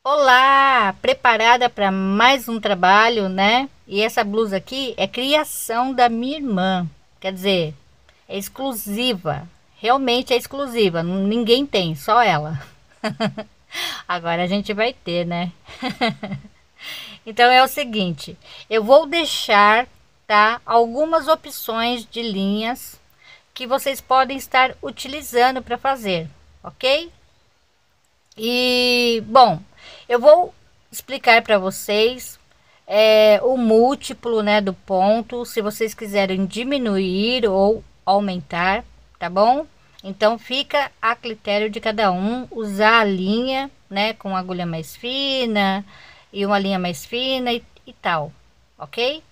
Olá, preparada para mais um trabalho, né? E essa blusa aqui é criação da minha irmã, quer dizer, é exclusiva, realmente é exclusiva, ninguém tem, só ela. Agora a gente vai ter, né? Então é o seguinte, eu vou deixar, tá, algumas opções de linhas que vocês podem estar utilizando para fazer, ok? E bom, eu vou explicar para vocês o múltiplo, né, do ponto, se vocês quiserem diminuir ou aumentar, tá bom? Então fica a critério de cada um usar a linha, né, com agulha mais fina e uma linha mais fina e tal, ok?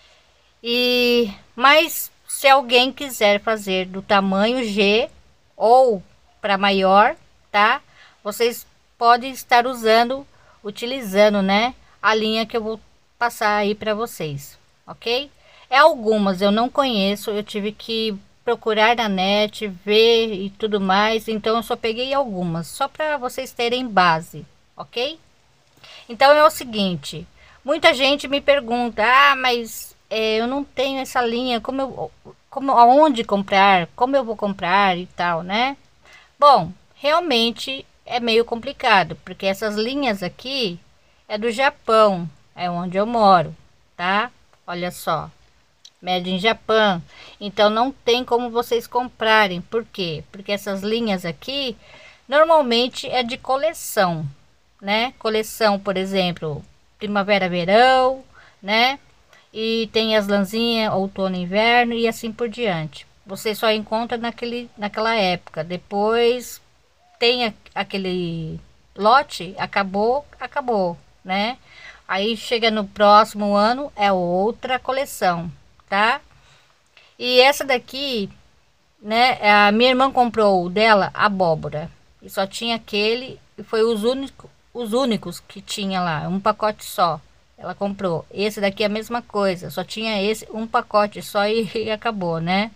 E mas se alguém quiser fazer do tamanho G ou para maior, tá? Vocês podem estar utilizando, né, a linha que eu vou passar aí para vocês, ok? É algumas eu não conheço, eu tive que procurar na net, ver e tudo mais, então eu só peguei algumas, só para vocês terem base, ok? Então é o seguinte, muita gente me pergunta, mas eu não tenho essa linha, aonde comprar, como eu vou comprar e tal, né? Bom, realmente é meio complicado, porque essas linhas aqui é do Japão, é onde eu moro, tá? Olha só, Made in Japan. Então não tem como vocês comprarem. Por quê? Porque essas linhas aqui normalmente é de coleção, né? Coleção, por exemplo, primavera, verão, né? E tem as lãzinhas outono, inverno e assim por diante. Você só encontra naquela época. Depois tem aquele lote, acabou, né? Aí chega no próximo ano é outra coleção, tá? E essa daqui, né? A minha irmã comprou o dela abóbora e só tinha aquele e foi os únicos que tinha lá, um pacote só. Ela comprou. Esse daqui é a mesma coisa, só tinha esse um pacote só e acabou, né?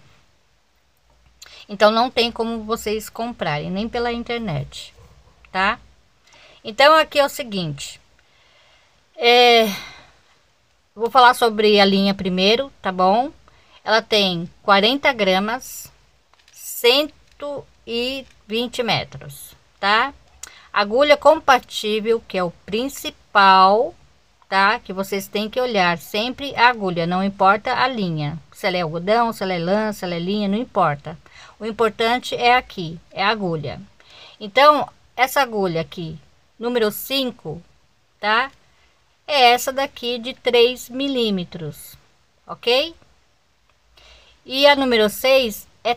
Então não tem como vocês comprarem nem pela internet, tá? Então aqui é o seguinte, vou falar sobre a linha primeiro, tá bom? Ela tem 40 gramas, 120 metros, tá? Agulha compatível, que é o principal, tá? Que vocês têm que olhar sempre a agulha, não importa a linha. Se ela é algodão, se ela é lã, se ela é linha, não importa. O importante é aqui, é a agulha. Então, essa agulha aqui, número 5, tá? É essa daqui de 3 milímetros, ok? E a número 6 é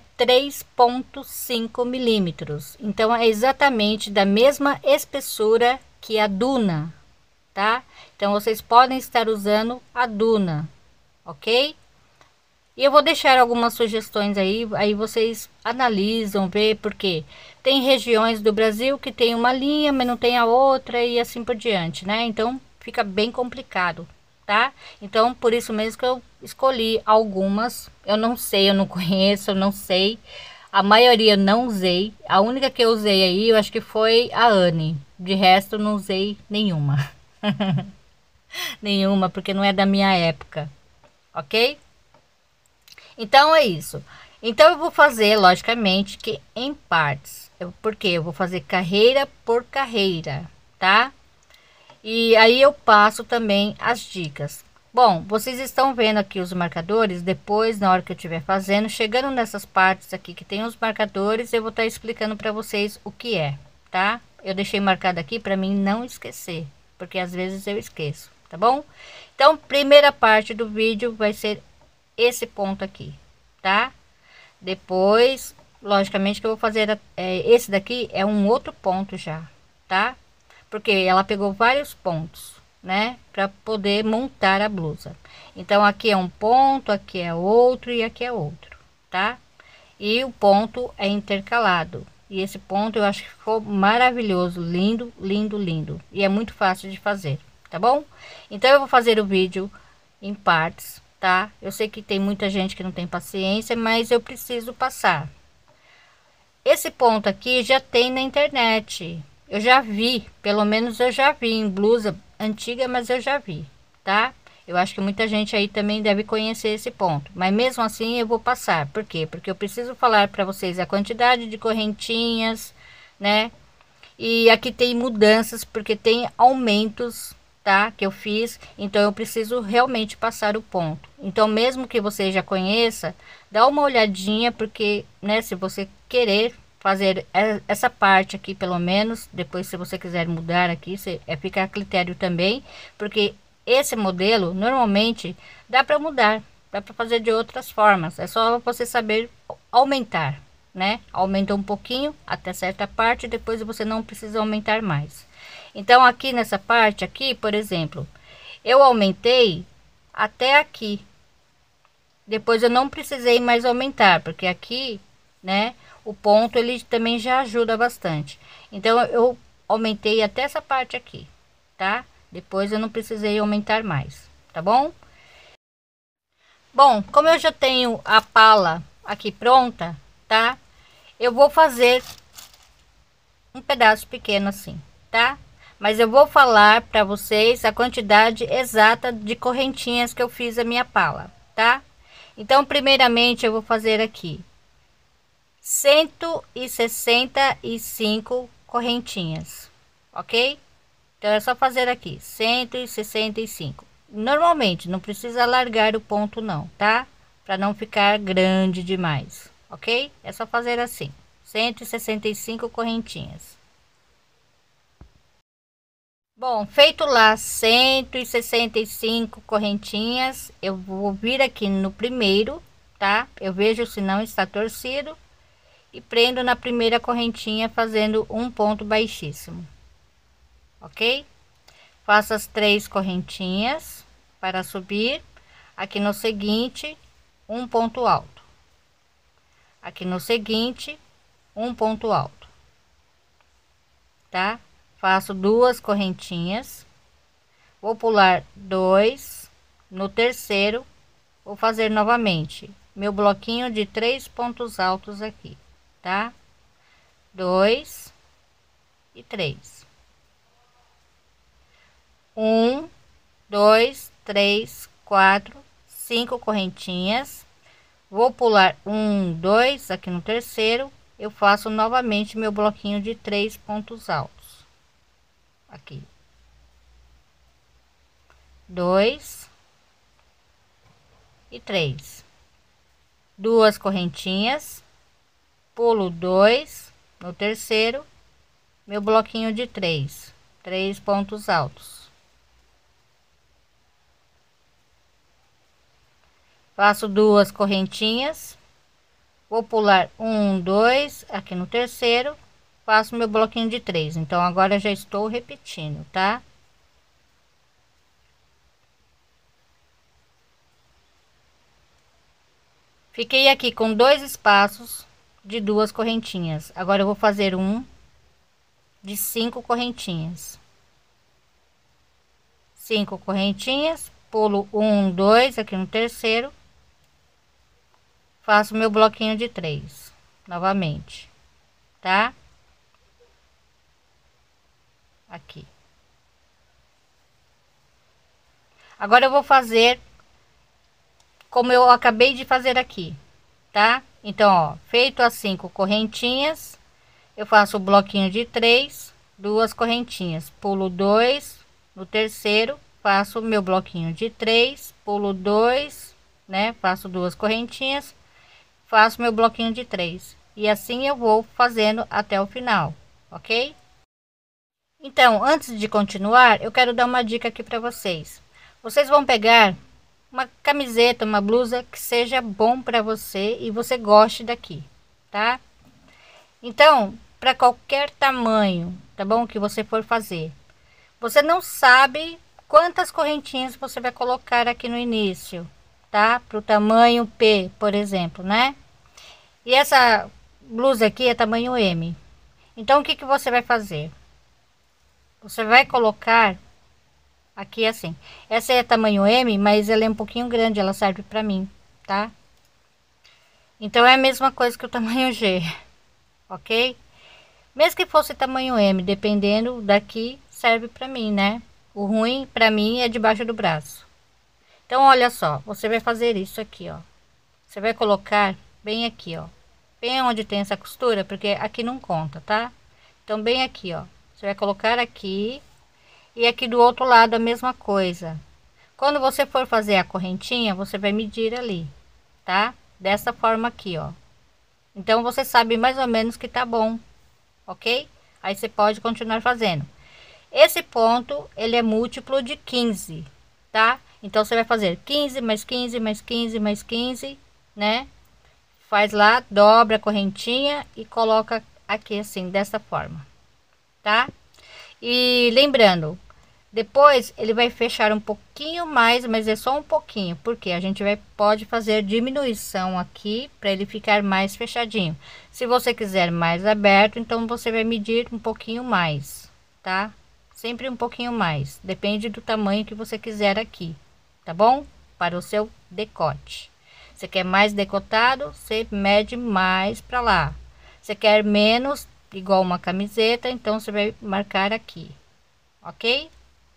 3,5 milímetros. Então é exatamente da mesma espessura que a Duna, tá? Então vocês podem estar usando a Duna, ok? E eu vou deixar algumas sugestões aí vocês analisam, vê, porque tem regiões do Brasil que tem uma linha, mas não tem a outra e assim por diante, né? Então fica bem complicado, tá? Então por isso mesmo que eu escolhi algumas. Eu não sei, eu não conheço, eu não sei. A maioria eu não usei. A única que eu usei aí, eu acho que foi a Anne. De resto, eu não usei nenhuma. Nenhuma, porque não é da minha época, ok? Então é isso. Então eu vou fazer, logicamente, que em partes. Porque eu vou fazer carreira por carreira, tá? E aí eu passo também as dicas. Bom, vocês estão vendo aqui os marcadores. Depois, na hora que eu estiver fazendo, chegando nessas partes aqui que tem os marcadores, eu vou estar explicando para vocês o que é, tá? Eu deixei marcado aqui para mim não esquecer, porque às vezes eu esqueço, tá bom? Então, primeira parte do vídeo vai ser esse ponto aqui, tá? Depois, logicamente que eu vou fazer esse daqui é um outro ponto já, tá? Porque ela pegou vários pontos, né, para poder montar a blusa. Então aqui é um ponto, aqui é outro e aqui é outro, tá? E o ponto é intercalado. E esse ponto eu acho que ficou maravilhoso, lindo, lindo, lindo. E é muito fácil de fazer, tá bom? Então eu vou fazer o vídeo em partes, tá? Eu sei que tem muita gente que não tem paciência, mas eu preciso passar. Esse ponto aqui já tem na internet. eu já vi, pelo menos eu já vi em blusa antiga, mas eu já vi, tá? Eu acho que muita gente aí também deve conhecer esse ponto, mas mesmo assim eu vou passar. Por quê? Porque eu preciso falar para vocês a quantidade de correntinhas, né? E aqui tem mudanças porque tem aumentos, tá? Que eu fiz, então eu preciso realmente passar o ponto. Então, mesmo que você já conheça, dá uma olhadinha, porque, né, se você querer fazer essa parte aqui, pelo menos, depois, se você quiser mudar aqui, fica a critério também, porque esse modelo normalmente dá para mudar, dá para fazer de outras formas, é só você saber aumentar, né? Aumenta um pouquinho até certa parte, depois você não precisa aumentar mais. Então aqui nessa parte aqui, por exemplo, eu aumentei até aqui. Depois eu não precisei mais aumentar, porque aqui, né, o ponto ele também já ajuda bastante. Então eu aumentei até essa parte aqui, tá? Depois eu não precisei aumentar mais, tá bom? Bom, como eu já tenho a pala aqui pronta, tá? Eu vou fazer um pedaço pequeno assim, tá? Mas eu vou falar para vocês a quantidade exata de correntinhas que eu fiz a minha pala, tá? Então, primeiramente eu vou fazer aqui 165 correntinhas, ok? Então é só fazer aqui 165. Normalmente não precisa alargar o ponto não, tá? Para não ficar grande demais, ok? É só fazer assim, 165 correntinhas. Bom, feito lá 165 correntinhas, eu vou vir aqui no primeiro, tá? Eu vejo se não está torcido e prendo na primeira correntinha fazendo um ponto baixíssimo, ok? Faço as 3 correntinhas para subir. Aqui no seguinte, um ponto alto. Aqui no seguinte, um ponto alto, tá? Faço 2 correntinhas, vou pular 2, no terceiro vou fazer novamente meu bloquinho de 3 pontos altos aqui, tá? 2 e 3. 1, 2, 3, 4, 5 correntinhas, vou pular 1, 2 aqui no terceiro, eu faço novamente meu bloquinho de 3 pontos altos aqui, 2 e 3, 2 correntinhas, pulo 2 no terceiro, meu bloquinho de 3 pontos altos, faço 2 correntinhas, vou pular 1, 2 aqui no terceiro, faço meu bloquinho de 3. Então agora já estou repetindo, tá? Fiquei aqui com 2 espaços de 2 correntinhas. Agora eu vou fazer um de 5 correntinhas. 5 correntinhas, pulo 1, 2 aqui no terceiro, faço meu bloquinho de 3 novamente, tá? Aqui. Agora eu vou fazer como eu acabei de fazer aqui, tá? Então, ó, feito as 5 correntinhas, eu faço o bloquinho de 3, 2 correntinhas, pulo 2 no terceiro, faço meu bloquinho de 3, pulo 2, né? Faço 2 correntinhas, faço meu bloquinho de 3 e assim eu vou fazendo até o final, ok? Então, antes de continuar, eu quero dar uma dica aqui para vocês. Vocês vão pegar uma camiseta, uma blusa que seja bom para você e você goste daqui, tá? Então, para qualquer tamanho, tá bom? Que você for fazer, você não sabe quantas correntinhas você vai colocar aqui no início, tá? Para o tamanho P, por exemplo, né? E essa blusa aqui é tamanho M. Então, o que que você vai fazer? Você vai colocar aqui assim. Essa é tamanho M, mas ela é um pouquinho grande, ela serve para mim, tá? Então é a mesma coisa que o tamanho G, ok? Mesmo que fosse tamanho M, dependendo daqui, serve para mim, né? O ruim para mim é debaixo do braço. Então, olha só, você vai fazer isso aqui, ó. Você vai colocar bem aqui, ó. Bem onde tem essa costura, porque aqui não conta, tá? Então, bem aqui, ó. Você vai colocar aqui e aqui do outro lado a mesma coisa. Quando você for fazer a correntinha, você vai medir ali, tá? Dessa forma aqui, ó. Então, você sabe mais ou menos que tá bom, ok? Aí você pode continuar fazendo. Esse ponto, ele é múltiplo de 15, tá? Então, você vai fazer 15 mais 15 mais 15 mais 15, né? Faz lá, dobra a correntinha e coloca aqui assim, dessa forma, tá? E lembrando, depois ele vai fechar um pouquinho mais, mas é só um pouquinho, porque a gente pode fazer diminuição aqui para ele ficar mais fechadinho. Se você quiser mais aberto, então você vai medir um pouquinho mais, tá? Sempre um pouquinho mais, depende do tamanho que você quiser aqui, tá bom? Para o seu decote. Você quer mais decotado, você mede mais para lá. Você quer menos, igual uma camiseta, então você vai marcar aqui, ok?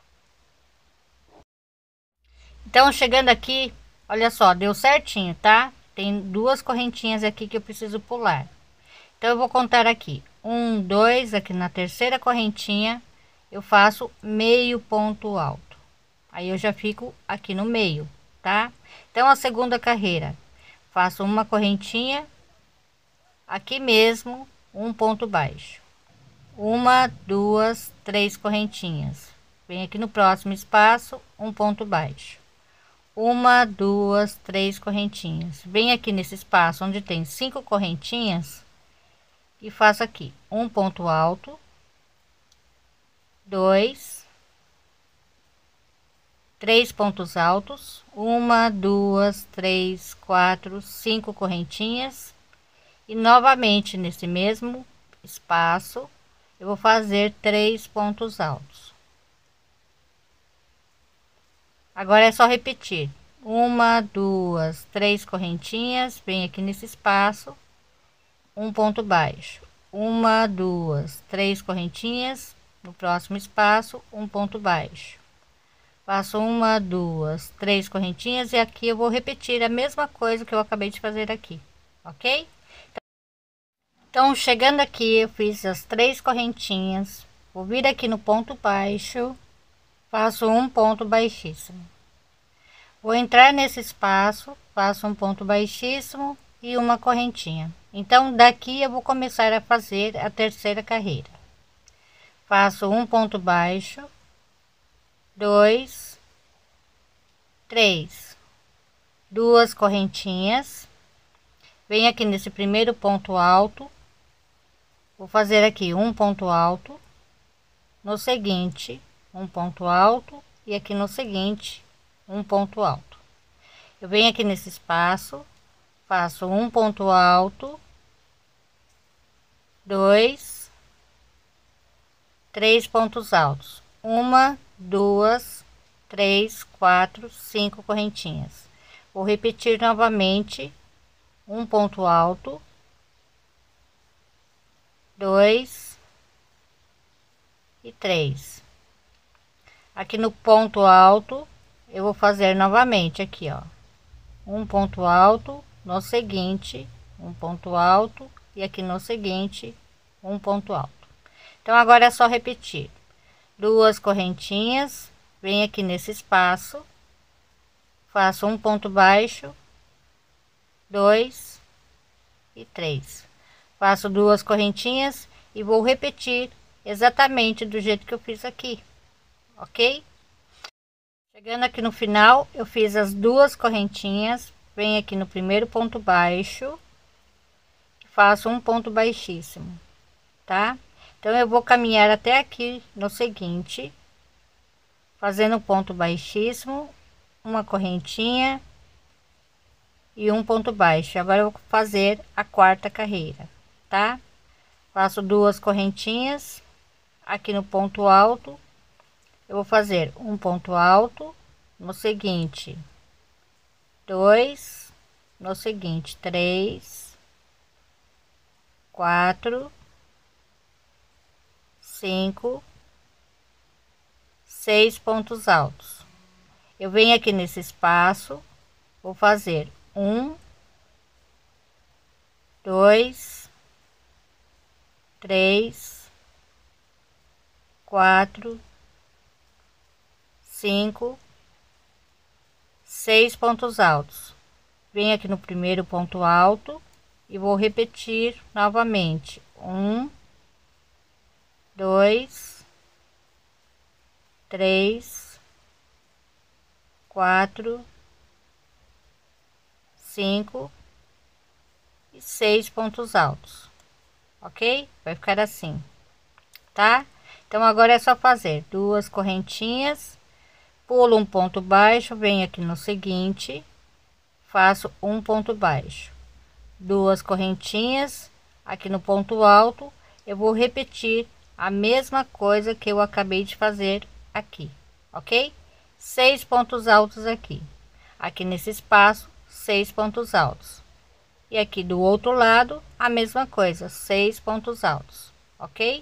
Então, chegando aqui, olha só, deu certinho, tá? Tem duas correntinhas aqui que eu preciso pular. Então, eu vou contar aqui. Um, dois, aqui na terceira correntinha, eu faço meio ponto alto. Aí, eu já fico aqui no meio, tá? Então, a segunda carreira, faço uma correntinha, aqui mesmo, um ponto baixo. Uma, duas, três correntinhas. Vem aqui no próximo espaço, um ponto baixo. Uma, duas, três correntinhas. Vem aqui nesse espaço onde tem 5 correntinhas e faço aqui um ponto alto, dois, três pontos altos, uma, duas, três, quatro, 5 correntinhas e novamente nesse mesmo espaço eu vou fazer 3 pontos altos. Agora é só repetir. Uma, duas, três correntinhas, vem aqui nesse espaço, um ponto baixo. Uma, duas, três correntinhas, no próximo espaço, um ponto baixo. Faço uma, duas, três correntinhas e aqui eu vou repetir a mesma coisa que eu acabei de fazer aqui, ok? Então, chegando aqui, eu fiz as 3 correntinhas, vou vir aqui no ponto baixo, faço um ponto baixíssimo. Vou entrar nesse espaço, faço um ponto baixíssimo e uma correntinha. Então, daqui eu vou começar a fazer a terceira carreira. Faço um ponto baixo, dois, três, duas correntinhas. Venho aqui nesse primeiro ponto alto, vou fazer aqui um ponto alto, no seguinte, um ponto alto e aqui no seguinte, um ponto alto. Eu venho aqui nesse espaço, faço um ponto alto, dois, três pontos altos, uma, duas, três, quatro, 5 correntinhas. Vou repetir novamente um ponto alto, dois e três. Aqui no ponto alto eu vou fazer novamente aqui, ó, um ponto alto, no seguinte, um ponto alto e aqui no seguinte, um ponto alto. Então agora é só repetir duas correntinhas, vem aqui nesse espaço, faço um ponto baixo, dois e três, faço duas correntinhas e vou repetir exatamente do jeito que eu fiz aqui, ok? Chegando aqui no final, eu fiz as duas correntinhas, venho aqui no primeiro ponto baixo, faço um ponto baixíssimo, tá? Então eu vou caminhar até aqui no seguinte, fazendo um ponto baixíssimo, uma correntinha e um ponto baixo. Agora eu vou fazer a quarta carreira, tá? Faço duas correntinhas aqui no ponto alto, eu vou fazer um ponto alto, no seguinte, dois, no seguinte, três, quatro, 5, 6 pontos altos. Eu venho aqui nesse espaço, vou fazer 1, 2, 3, 4, 5, 6 pontos altos. Venho aqui no primeiro ponto alto e vou repetir novamente 1, 2, 3, 4, 5 e 6 pontos altos, ok? Vai ficar assim, tá? Então agora é só fazer duas correntinhas, pulo um ponto baixo, venho aqui no seguinte, faço um ponto baixo, duas correntinhas, aqui no ponto alto eu vou repetir a mesma coisa que eu acabei de fazer aqui, ok? 6 pontos altos aqui, aqui nesse espaço 6 pontos altos, e aqui do outro lado a mesma coisa, 6 pontos altos, ok?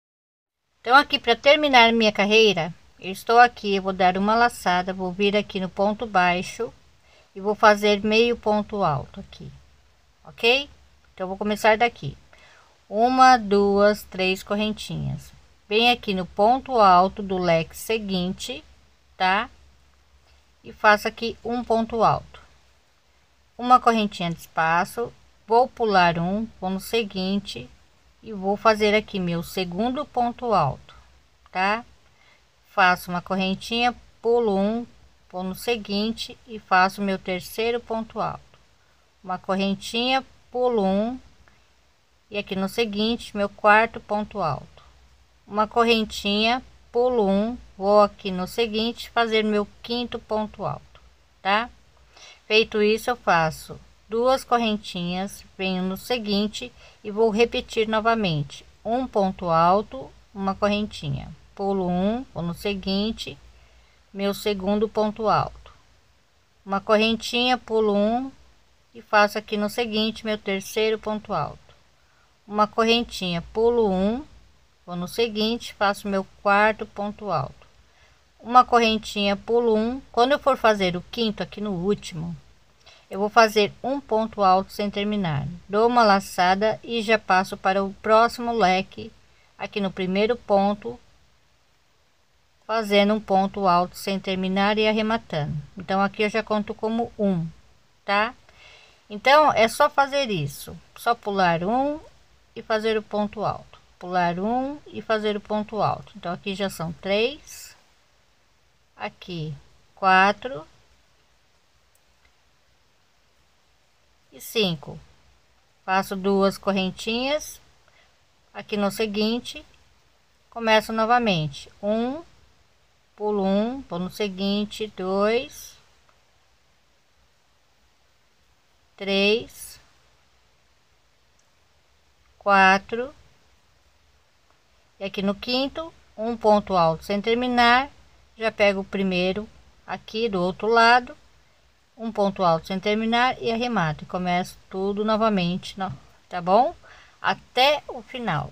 Então aqui para terminar minha carreira, eu estou aqui, eu vou dar uma laçada, vou vir aqui no ponto baixo e vou fazer meio ponto alto aqui, ok? Então eu vou começar daqui, uma, duas, três correntinhas, bem aqui no ponto alto do leque seguinte, tá? E faço aqui um ponto alto, uma correntinha de espaço, vou pular um, vou no seguinte e vou fazer aqui meu segundo ponto alto, tá? Faço uma correntinha, pulo um, vou no seguinte e faço meu terceiro ponto alto, uma correntinha, pulo um, e aqui no seguinte meu quarto ponto alto, uma correntinha, pulo um, vou aqui no seguinte fazer meu quinto ponto alto, tá? Feito isso, eu faço duas correntinhas, venho no seguinte e vou repetir novamente um ponto alto, uma correntinha, pulo um, vou no seguinte, meu segundo ponto alto, uma correntinha, pulo um e faço aqui no seguinte meu terceiro ponto alto, uma correntinha, pulo um, vou no seguinte, faço meu quarto ponto alto, uma correntinha, pulo um. Quando eu for fazer o quinto aqui no último, eu vou fazer um ponto alto sem terminar, dou uma laçada e já passo para o próximo leque aqui no primeiro ponto, fazendo um ponto alto sem terminar e arrematando. Então aqui eu já conto como um, tá? Então é só fazer isso, só pular um e fazer o ponto alto, pular um e fazer o ponto alto. Então aqui já são 3, aqui 4 e 5. Faço duas correntinhas, aqui no seguinte começo novamente, um, pulo um, vou no seguinte, 2, 3, 4 e aqui no quinto um ponto alto sem terminar, já pego o primeiro aqui do outro lado, um ponto alto sem terminar e arremato e começo tudo novamente, não, tá bom? Até o final.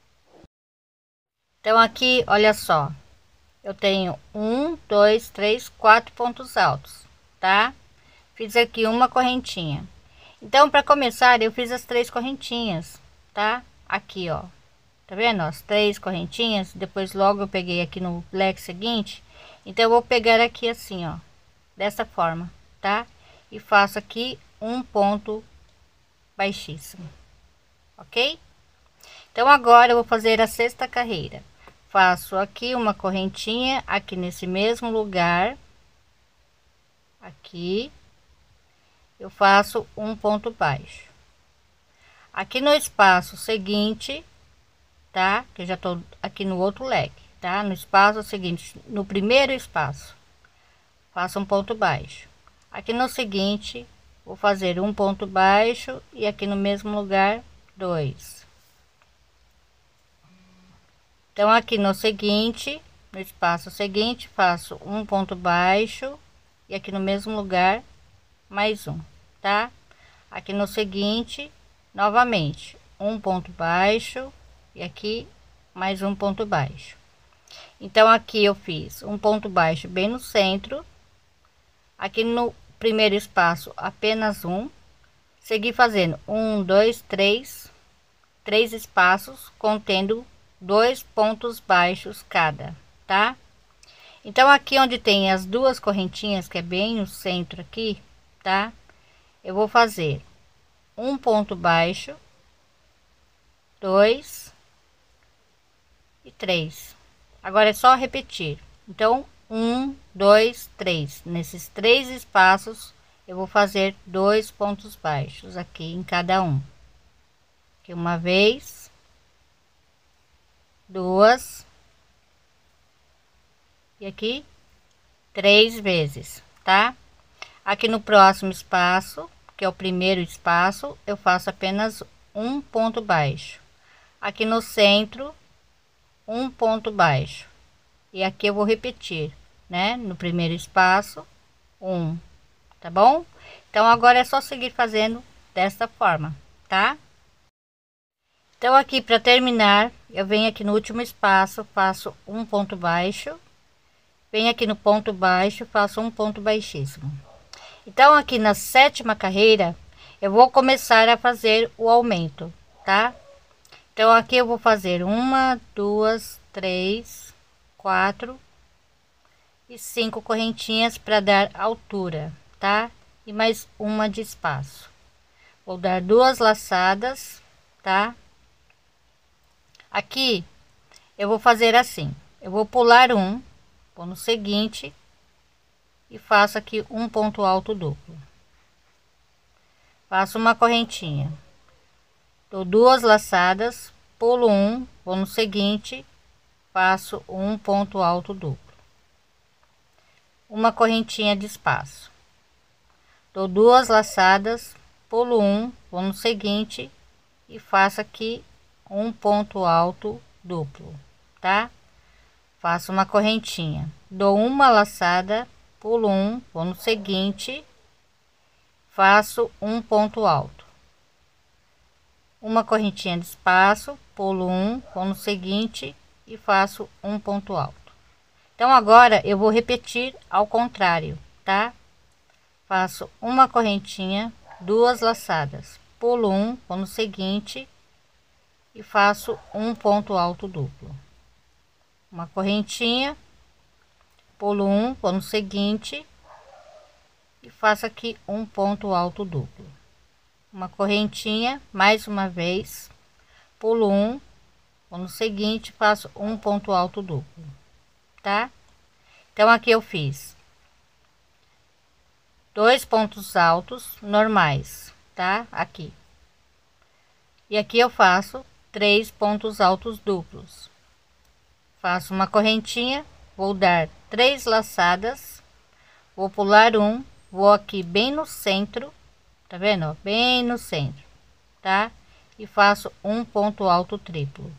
Então aqui, olha só, eu tenho 1, 2, 3, 4 pontos altos, tá? Fiz aqui uma correntinha. Então para começar eu fiz as 3 correntinhas, tá? Aqui, ó, tá vendo? As 3 correntinhas, depois logo eu peguei aqui no leque seguinte. Então eu vou pegar aqui assim, ó, dessa forma, tá? E faço aqui um ponto baixíssimo, ok? Então agora eu vou fazer a sexta carreira. Faço aqui uma correntinha aqui nesse mesmo lugar, aqui eu faço um ponto baixo, aqui no espaço seguinte, tá? Que eu já tô aqui no outro leque, tá? No espaço seguinte, no primeiro espaço faço um ponto baixo, aqui no seguinte vou fazer um ponto baixo e aqui no mesmo lugar 2. Então aqui no seguinte, no espaço seguinte, faço um ponto baixo e aqui no mesmo lugar mais um, tá? Aqui no seguinte, novamente um ponto baixo e aqui mais um ponto baixo. Então aqui eu fiz um ponto baixo bem no centro, aqui no primeiro espaço apenas um, segui fazendo um, dois, três espaços contendo 2 pontos baixos cada, tá? Então aqui onde tem as duas correntinhas, que é bem no centro aqui, tá? Eu vou fazer um ponto baixo, 2 e 3. Agora é só repetir. Então 1, 2, 3. Nesses 3 espaços eu vou fazer 2 pontos baixos aqui em cada um. Aqui uma vez, duas e aqui 3 vezes, tá? Aqui no próximo espaço, que é o primeiro espaço, eu faço apenas um ponto baixo. Aqui no centro, um ponto baixo. E aqui eu vou repetir, né? No primeiro espaço, um, tá bom? Então agora é só seguir fazendo desta forma, tá? Então aqui para terminar, eu venho aqui no último espaço, faço um ponto baixo, venho aqui no ponto baixo, faço um ponto baixíssimo. Então aqui na sétima carreira eu vou começar a fazer o aumento, tá? Então aqui eu vou fazer uma, duas, três, quatro e 5 correntinhas para dar altura, tá? E mais uma de espaço. Vou dar 2 laçadas, tá? Aqui eu vou fazer assim, eu vou pular um, vou no seguinte e faço aqui um ponto alto duplo. Faço uma correntinha, dou 2 laçadas, pulo um, vou no seguinte, faço um ponto alto duplo, uma correntinha de espaço, dou 2 laçadas, pulo um, vou no seguinte e faço aqui um ponto alto duplo, tá? Faço uma correntinha, dou uma laçada, pulo um, vou no seguinte, faço um ponto alto, uma correntinha de espaço, pulo um, vou no seguinte e faço um ponto alto. Então agora eu vou repetir ao contrário, tá? Faço uma correntinha, 2 laçadas, pulo um, vou no seguinte e faço um ponto alto duplo, uma correntinha, pulo um, vou no seguinte e faço aqui um ponto alto duplo, uma correntinha, mais uma vez, pulo um, vou no seguinte, faço um ponto alto duplo, tá? Então aqui eu fiz 2 pontos altos normais, tá? Aqui, e aqui eu faço 3 pontos altos duplos, faço uma correntinha, vou dar 3 laçadas, vou pular um, vou aqui bem no centro, tá vendo, ó? Bem no centro, tá? E faço um ponto alto triplo.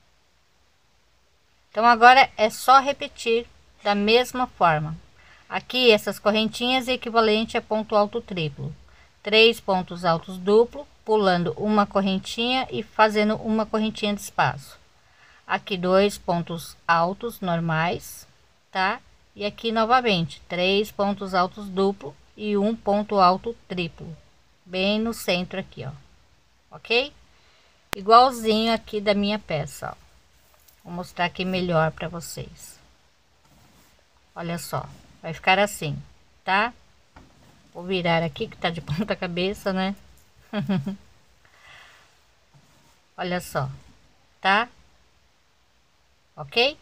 Então agora é só repetir da mesma forma. Aqui essas correntinhas é equivalente a ponto alto triplo, 3 pontos altos duplo, pulando uma correntinha e fazendo uma correntinha de espaço. Aqui 2 pontos altos normais, tá? E aqui novamente 3 pontos altos duplo e um ponto alto triplo, bem no centro aqui, ó, ok? Igualzinho aqui da minha peça, ó. Vou mostrar aqui melhor para vocês. Olha só, vai ficar assim, tá? Vou virar aqui que tá de ponta cabeça, né? Olha só, tá? Ok?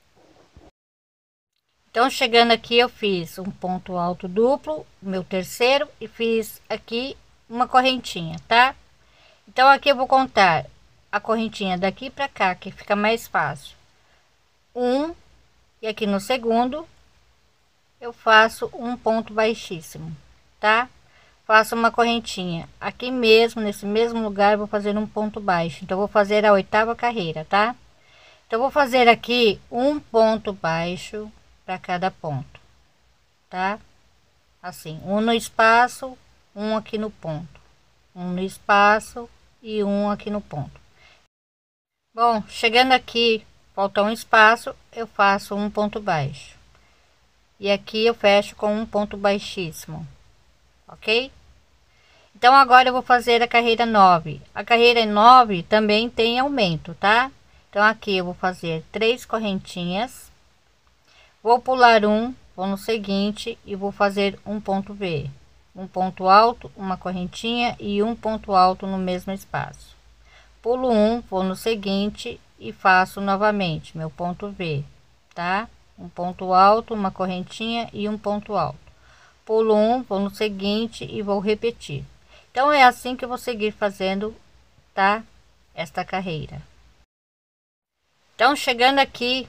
Então chegando aqui eu fiz um ponto alto duplo, meu terceiro, e fiz aqui uma correntinha, tá? Então aqui eu vou contar a correntinha daqui para cá, que fica mais fácil. Um, e aqui no segundo eu faço um ponto baixíssimo, tá? Faço uma correntinha aqui mesmo, nesse mesmo lugar, vou fazer um ponto baixo. Então vou fazer a 8ª carreira, tá? Então vou fazer aqui um ponto baixo para cada ponto, tá? Assim, um no espaço, um aqui no ponto, um no espaço e um aqui no ponto. Bom, chegando aqui, falta um espaço, eu faço um ponto baixo. E aqui eu fecho com um ponto baixíssimo, ok? Então agora eu vou fazer a carreira 9. A carreira 9 também tem aumento, tá? Então aqui eu vou fazer 3 correntinhas, vou pular um, vou no seguinte e vou fazer um ponto B, um ponto alto, uma correntinha e um ponto alto no mesmo espaço. Pulo um, vou no seguinte e faço novamente meu ponto V, tá? Um ponto alto, uma correntinha e um ponto alto. Pulo um, vou no seguinte e vou repetir. Então é assim que eu vou seguir fazendo, tá? Esta carreira. Então chegando aqui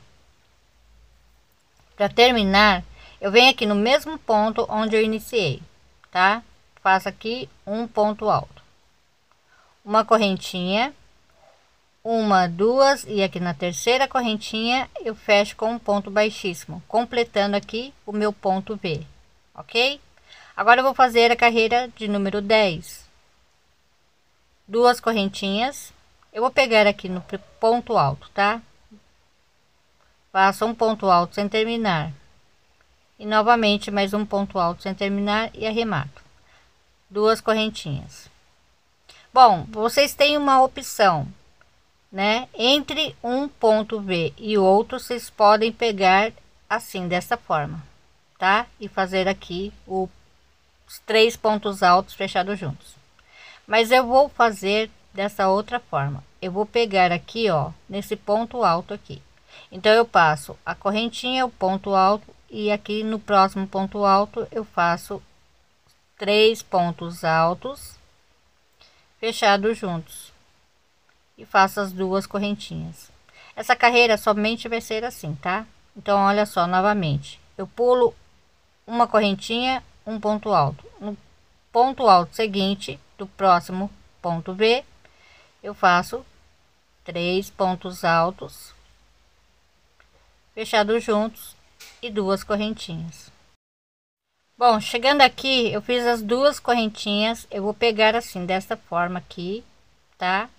para terminar, eu venho aqui no mesmo ponto onde eu iniciei, tá? Faço aqui um ponto alto, uma correntinha, uma, duas, e aqui na terceira correntinha eu fecho com um ponto baixíssimo, completando aqui o meu ponto V, ok? Agora eu vou fazer a carreira de número 10. Duas correntinhas, eu vou pegar aqui no ponto alto, tá? Faço um ponto alto sem terminar e novamente mais um ponto alto sem terminar e arremato. Duas correntinhas. Bom, vocês têm uma opção, né? Entre um ponto V e outro, vocês podem pegar assim, dessa forma, tá? E fazer aqui os 3 pontos altos fechados juntos. Mas eu vou fazer dessa outra forma. Eu vou pegar aqui, ó, nesse ponto alto aqui. Então eu passo a correntinha, o ponto alto, e aqui no próximo ponto alto eu faço 3 pontos altos fechados juntos e faço as duas correntinhas. Essa carreira somente vai ser assim, tá? Então olha só, novamente eu pulo uma correntinha, um ponto alto. No ponto alto seguinte do próximo ponto V, eu faço 3 pontos altos fechados juntos e duas correntinhas. Bom, chegando aqui, eu fiz as duas correntinhas. Eu vou pegar assim desta forma aqui, tá?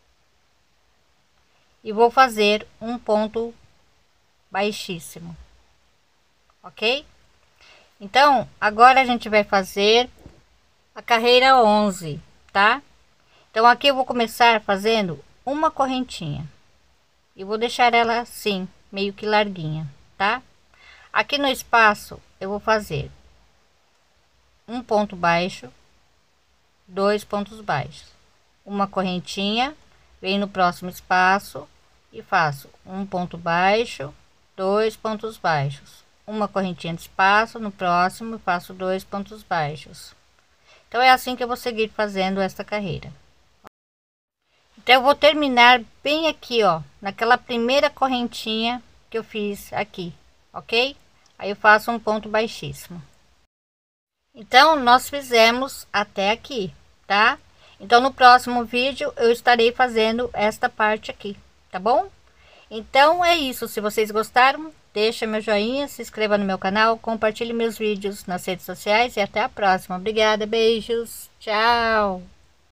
E vou fazer um ponto baixíssimo, ok? Então agora a gente vai fazer a carreira 11, tá? Então aqui eu vou começar fazendo uma correntinha e vou deixar ela assim, meio que larguinha, tá? Aqui no espaço eu vou fazer um ponto baixo, 2 pontos baixos, uma correntinha, venho no próximo espaço e faço um ponto baixo, 2 pontos baixos, uma correntinha de espaço, no próximo faço 2 pontos baixos. Então é assim que eu vou seguir fazendo esta carreira. Então eu vou terminar bem aqui, ó, naquela primeira correntinha que eu fiz aqui, ok? Aí eu faço um ponto baixíssimo. Então nós fizemos até aqui, tá? Então no próximo vídeo eu estarei fazendo esta parte aqui, tá bom? Então é isso. Se vocês gostaram, deixa meu joinha, se inscreva no meu canal, compartilhe meus vídeos nas redes sociais e até a próxima. Obrigada, beijos, tchau.